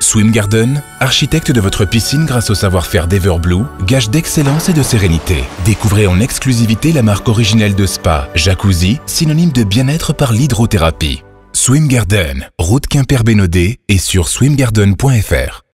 Swim Garden, architecte de votre piscine grâce au savoir-faire d'Everblue, gage d'excellence et de sérénité. Découvrez en exclusivité la marque originelle de spa, Jacuzzi, synonyme de bien-être par l'hydrothérapie. Swim Garden, route Quimper-Bénodet et sur swimgarden.fr.